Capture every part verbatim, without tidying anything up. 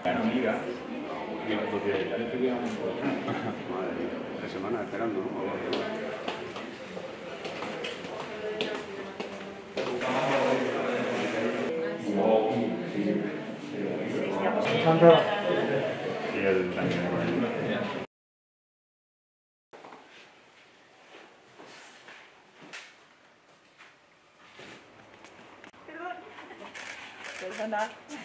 Bueno, mira, porque ya le estoy quedando Madre mía, tres semanas esperando, ¿no? Y el también. Perdona.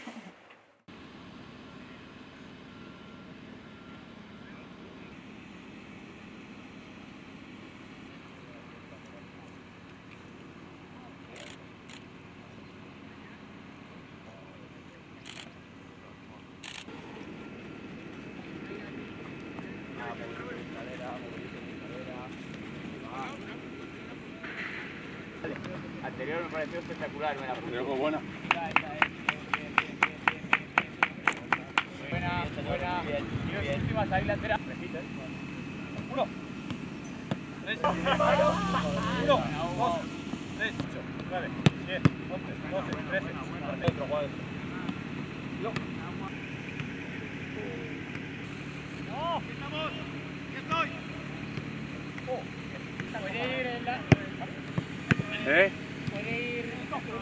Anterior me pareció espectacular, buena. Creo que buena. Buena, buena. Y las últimas ahí lateral. Uno. Tres. Uno. Dos. Tres. Ocho. Nueve. Diez. Once. Doce. Trece. Otro cuadro. No. No. ¿Qué estamos? ¿Qué estoy? Oh. Puede ir en la... ¿Eh? Puede ir...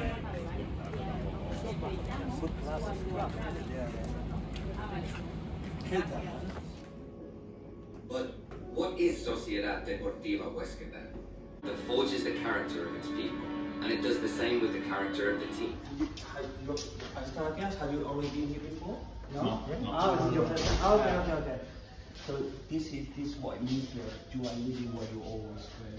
But what is Sociedad Deportiva Huesca then? That forges the character of its people, and it does the same with the character of the team. Have you already been here before? No? No, no. Ah, this is your first time. Ah, okay, okay, okay. So this is this is what it means here. You are living where you always were.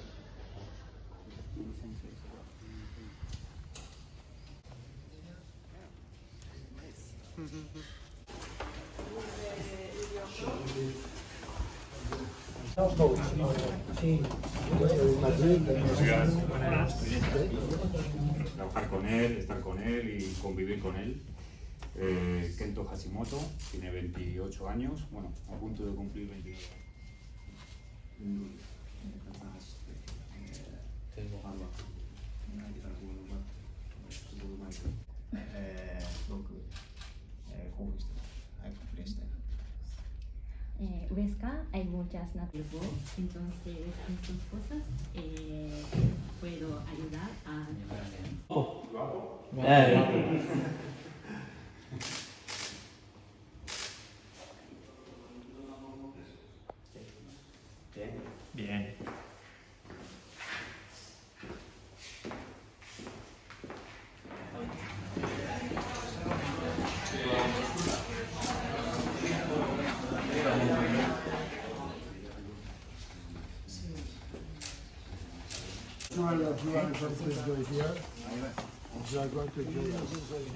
Trabajar con él, estar con él y convivir con él. Eh, Kento Hashimoto tiene veintiocho años, bueno, a punto de cumplir veintinueve. Eh, Huesca hay muchas naturales, entonces en sus cosas eh, puedo ayudar a... Oh. Bien. Two and a few and something go here. You are going to join us.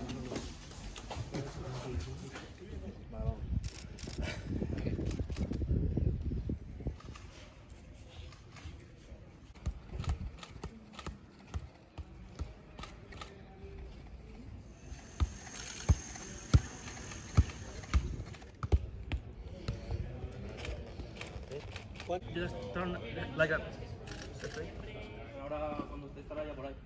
Just turn like that. Ahora cuando usted estará ya por ahí.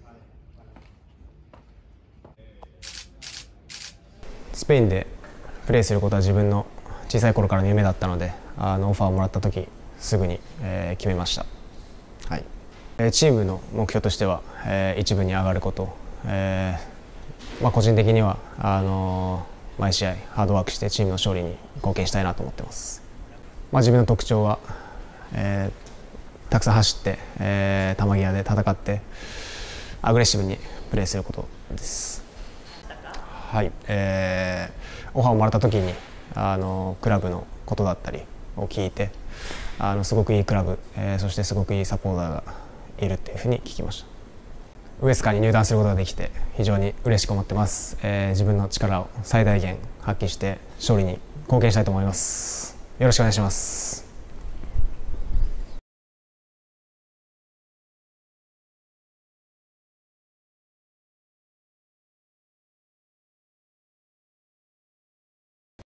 スペインでプレーすることは自分の小さい頃からの夢だったので、あのオファーをもらった時すぐに、えー、決めました。はい。えー、チームの目標としては、えー、一部に上がること、えーまあ、個人的にはあのー、毎試合ハードワークしてチームの勝利に貢献したいなと思ってます。まあ、自分の特徴は、えー、たくさん走って、えー、球際で戦ってアグレッシブにプレーすることです。はい、えー、オファーをもらった時にあのクラブのことだったりを聞いて、あのすごくいいクラブ、えー、そしてすごくいいサポーターがいるっていうふうに聞きました。ウエスカに入団することができて非常に嬉しく思ってます。えー、自分の力を最大限発揮して勝利に貢献したいと思います。よろしくお願いします。